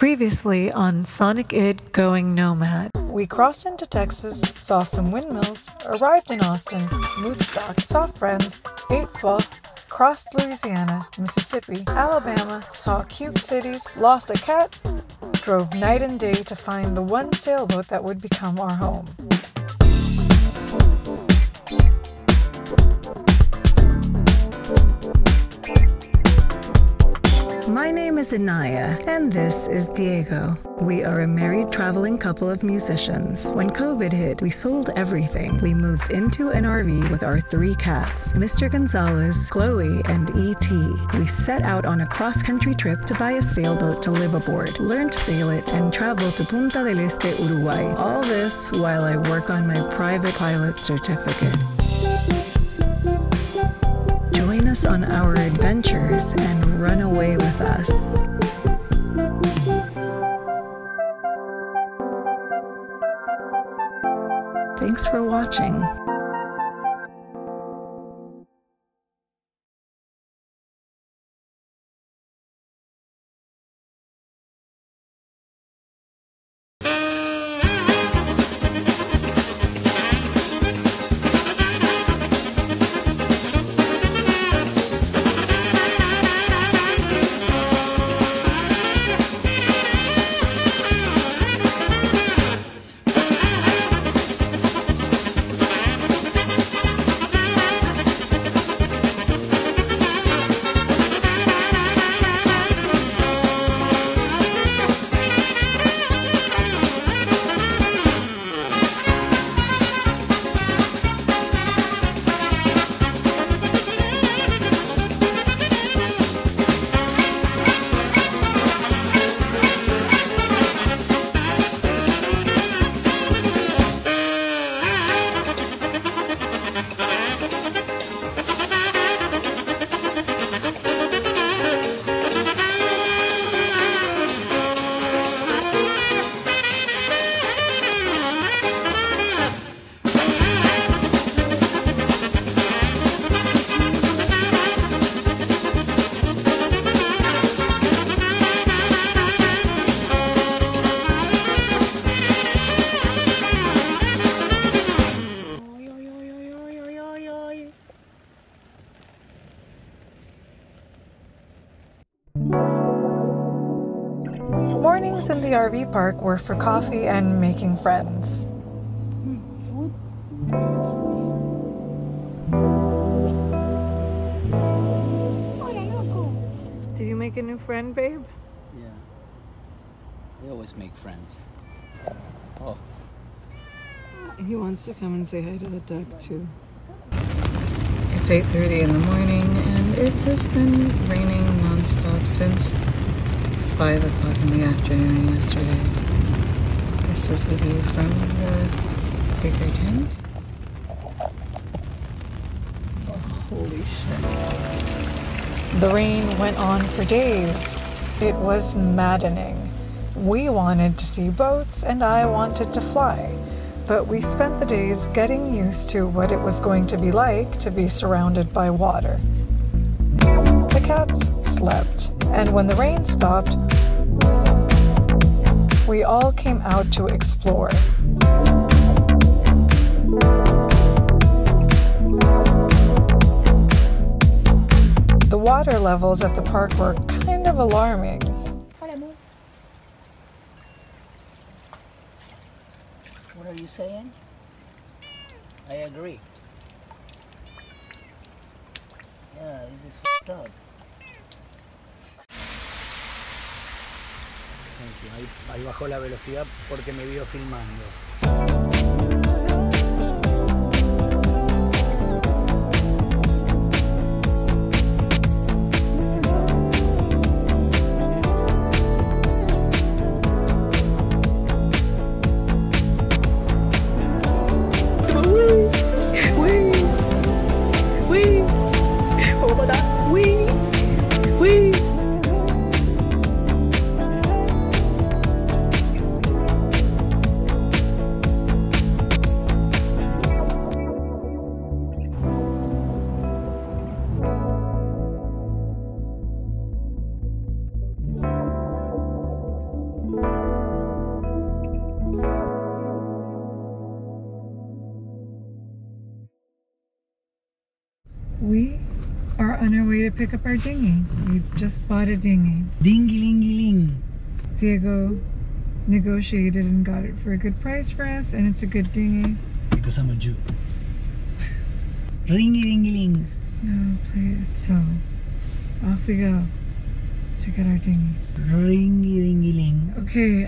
Previously on Sonic Id Going Nomad. We crossed into Texas, saw some windmills, arrived in Austin, moved back, saw friends, ate pho, crossed Louisiana, Mississippi, Alabama, saw cute cities, lost a cat, drove night and day to find the one sailboat that would become our home. My name is Inaya, and this is Diego. We are a married traveling couple of musicians. When COVID hit, we sold everything. We moved into an RV with our 3 cats, Mr. Gonzalez, Chloe, and E.T. We set out on a cross-country trip to buy a sailboat to live aboard, learn to sail it, and travel to Punta del Este, Uruguay. All this while I work on my private pilot certificate. Join us on our adventures and run away with us. Thanks for watching. Mornings in the RV park were for coffee and making friends. Did you make a new friend, babe? Yeah. We always make friends. Oh. He wants to come and say hi to the duck, too. It's 8:30 in the morning, and it has been raining non-stop since 5 o'clock in the afternoon yesterday. This is the view from the bigger tent. Oh, holy shit. The rain went on for days. It was maddening. We wanted to see boats and I wanted to fly, but we spent the days getting used to what it was going to be like to be surrounded by water. The cats slept, and when the rain stopped, we all came out to explore. The water levels at the park were kind of alarming. What are you saying? I agree. Yeah, this is f***ed up. Ahí bajó la velocidad porque me vio filmando. We are on our way to pick up our dinghy. We just bought a dinghy. Ding-a-ling-a-ling. Diego negotiated and got it for a good price for us, and it's a good dinghy. Because I'm a Jew. Ringy-ding-a-ling. No, please. So, off we go to get our dinghy. Ringy-ding-a-ling. Okay,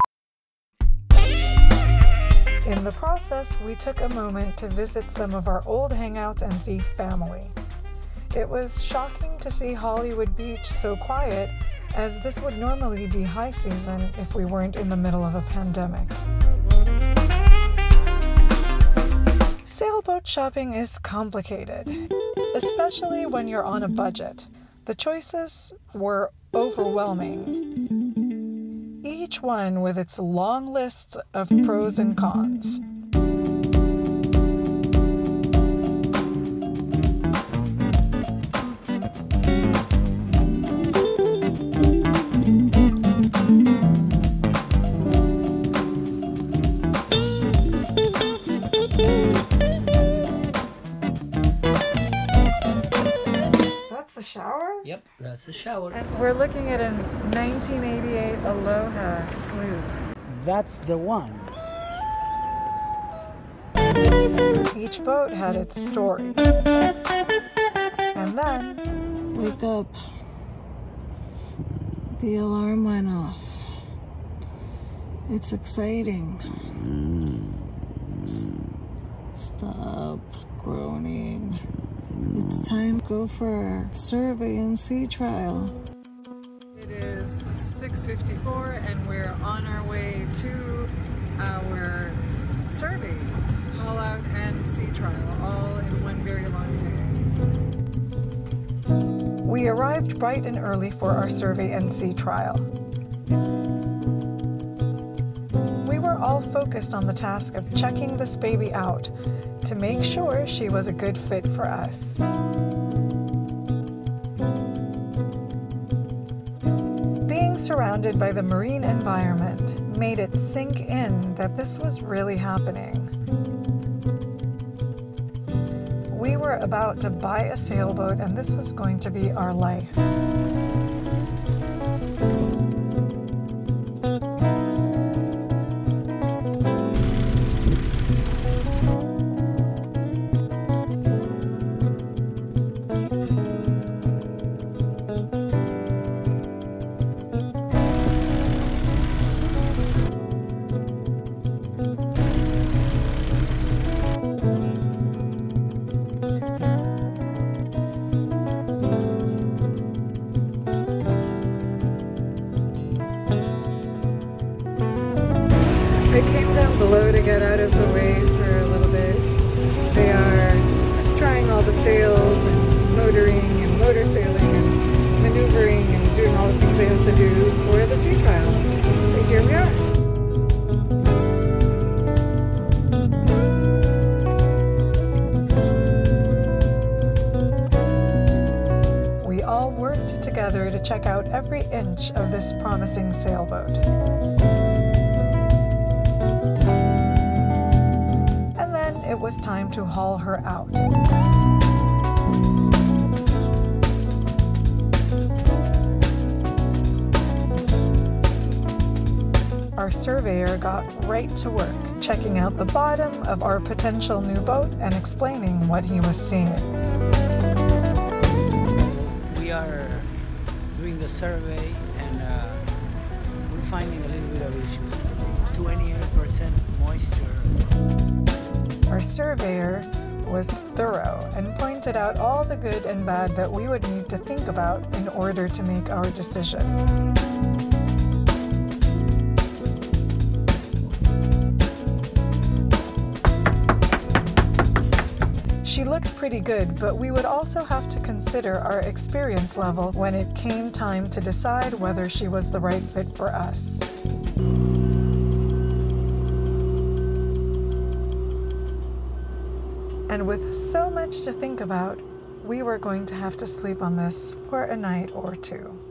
In the process, we took a moment to visit some of our old hangouts and see family. It was shocking to see Hollywood Beach so quiet, as this would normally be high season if we weren't in the middle of a pandemic. Sailboat shopping is complicated, especially when you're on a budget. The choices were overwhelming, each one with its long list of pros and cons. Shower? Yep, that's the shower. And we're looking at a 1988 Aloha sloop. That's the one. Each boat had its story. And then... Wake up. The alarm went off. It's exciting. Stop groaning. It's time to go for our survey and sea trial. It is 6:54 and we're on our way to our survey, haul out and sea trial, all in one very long day. We arrived bright and early for our survey and sea trial. We were all focused on the task of checking this baby out to make sure she was a good fit for us. Being surrounded by the marine environment made it sink in that this was really happening. We were about to buy a sailboat, and this was going to be our life. I came down below to get out of the way for a little bit. They are just trying all the sails and motoring and motor sailing and maneuvering and doing all the things they have to do for the sea trial. But here we are. We all worked together to check out every inch of this promising sailboat. It was time to haul her out. Our surveyor got right to work, checking out the bottom of our potential new boat and explaining what he was seeing. We are doing the survey and we're finding a little bit of issues. 28% moisture. Our surveyor was thorough and pointed out all the good and bad that we would need to think about in order to make our decision. She looked pretty good, but we would also have to consider our experience level when it came time to decide whether she was the right fit for us. And with so much to think about, we were going to have to sleep on this for a night or two.